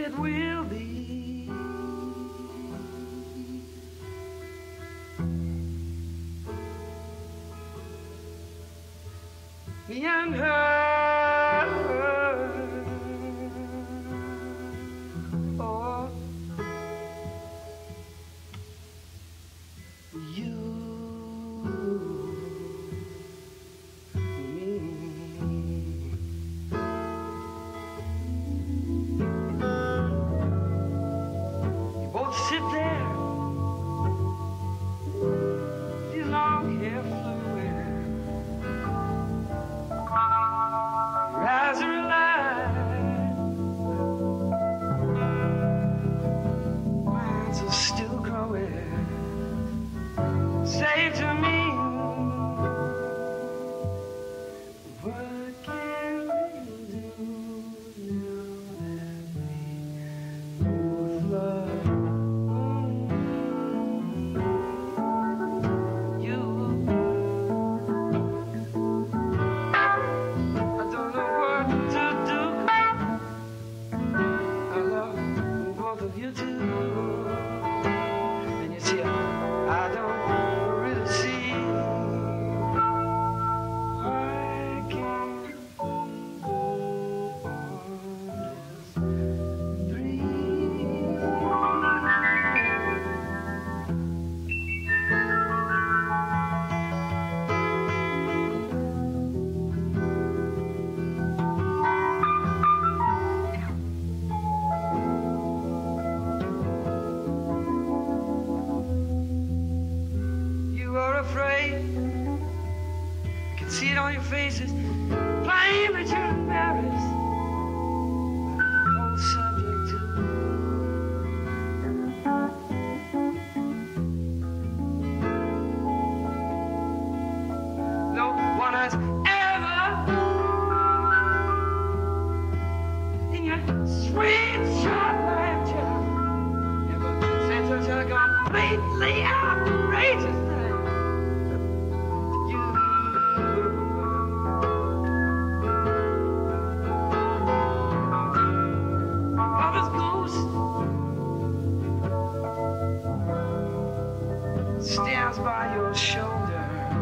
it will be. Me and her, oh, you, me. You both sit there, your long hair fluid. Eyes are alive, minds are still growing. Say to me, what can we do now that we both love you? I don't know what to do. I love both of you too. And you see, I don't really see why can't we go on as three? You are afraid, I can see it on your faces, plain that you're embarrassed. Whole subject too. No one has ever, in your sweet short lifetime, ever said such a completely outrageous thing. You, mother's ghost stands by your shoulder.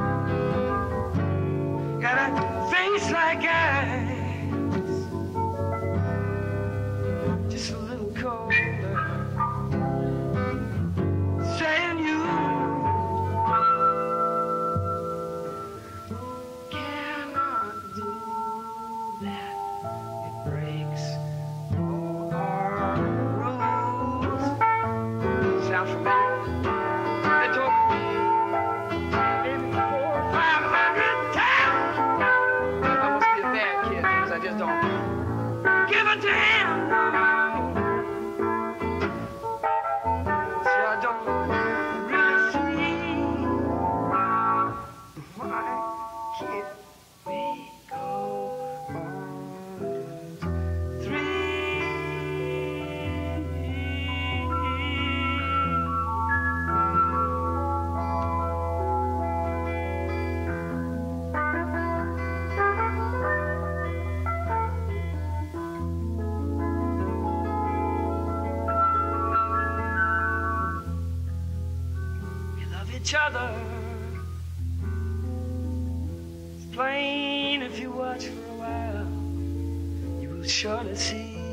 Got a face like ice, just a little colder. Saying you cannot do that. It breaks all our rules. Sound familiar? They told me maybe 400 or 500 times. I must be a bad kid because I just don't give a damn. See, I don't really see why can't we go on three? We love each other. It's plain if you watch for a while, you will surely see.